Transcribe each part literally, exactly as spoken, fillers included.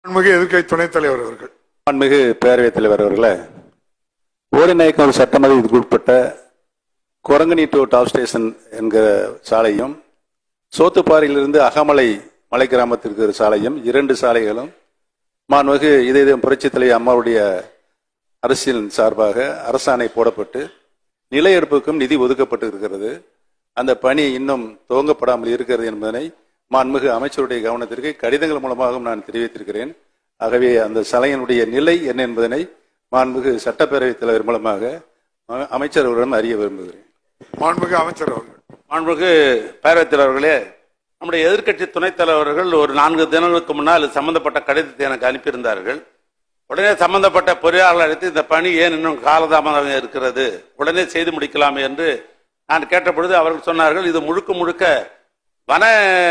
மாண்புமிகு எதிர்க்கட்சி துணைத் தலைவர் அவர்கள். மாண்புமிகு பேரவைத் தலைவர் அவர்களே, ஓரிநாயக்கம் சட்டமன்றத்துக்கு உட்பட்ட குரங்கணி டு டாப் ஸ்டேஷன் என்கிற சாலையும் சோத்துப்பாறையிலிருந்து அகமலை மலை கிராமத்திற்கு ஒரு சாலையும் இரண்டு சாலைகளும் மாண்புமிகு இதயம் புரட்சித் தலைவர் அம்மாவுடைய அரசியலின் சார்பாக அரசாணை போடப்பட்டு நில எடுப்புக்கும் நிதி ஒதுக்கப்பட்டு இருக்கிறது. அந்த பணி இன்னும் துவங்கப்படாமல் இருக்கிறது என்பதனை மாண்புமிகு அமைச்சருடைய கவனத்திற்கு கடிதங்கள் மூலமாகவும் நான் தெரிவித்திருக்கிறேன். ஆகவே அந்த சாலையினுடைய நிலை என்ன என்பதனை மாண்புமிகு சட்டப்பேரவைத் தலைவர் மூலமாக அமைச்சர் அவர்களிடம் அறிய விரும்புகிறேன். மாண்புமிகு அமைச்சர் அவர்கள். மாண்புமிகு பேரவைத் தலைவர்களே, நம்முடைய எதிர்க்கட்சி துணைத் தலைவர்கள் ஒரு நான்கு தினங்களுக்கு முன்னால் சம்பந்தப்பட்ட கடிதத்தை எனக்கு அனுப்பியிருந்தார்கள். உடனே சம்பந்தப்பட்ட பொறியாளர்கள் அழைத்து இந்த பணி ஏன் இன்னும் காலதாமதம் இருக்கிறது, உடனே செய்து முடிக்கலாமே என்று நான் கேட்டபொழுது அவர்கள் சொன்னார்கள், இது முழுக்க முழுக்க வன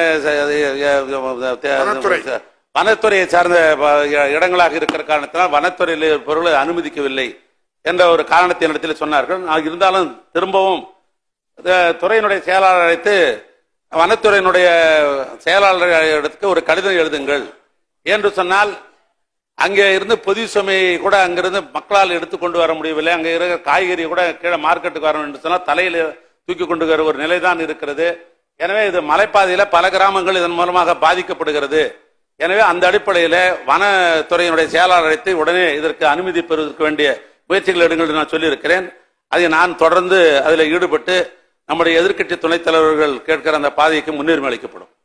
வனத்துறையை சார்ந்த இடங்களாக இருக்கிற காரணத்தினால் வனத்துறையில் பொருளை அனுமதிக்கவில்லை என்ற ஒரு காரணத்தை இடத்தில் சொன்னார்கள். இருந்தாலும் திரும்பவும் துறையினுடைய செயலாளர் அழைத்து வனத்துறையினுடைய செயலாளர்களுக்கு ஒரு கடிதம் எழுதுங்கள் என்று சொன்னால், அங்கே இருந்து பொது சுமையை கூட அங்கிருந்து மக்களால் எடுத்துக்கொண்டு வர முடியவில்லை. அங்கே இருக்கிற காய்கறி கூட கீழே மார்க்கெட்டுக்கு வரணும் என்று சொன்னால் தலையில் தூக்கி கொண்டு வர ஒரு நிலைதான் இருக்கிறது. எனவே இது மலைப்பாதையில பல கிராமங்கள் இதன் மூலமாக பாதிக்கப்படுகிறது. எனவே அந்த அடிப்படையில் வனத்துறையினுடைய செயலாளர் அழைத்து உடனே இதற்கு அனுமதி பெறுவதற்கு வேண்டிய முயற்சிகள் எடுங்கள் என்று நான் சொல்லியிருக்கிறேன். அதை நான் தொடர்ந்து அதில் ஈடுபட்டு நம்முடைய எதிர்க்கட்சி துணைத் தலைவர்கள் கேட்கிற அந்த பாதைக்கு முன்னுரிமை அளிக்கப்படும்.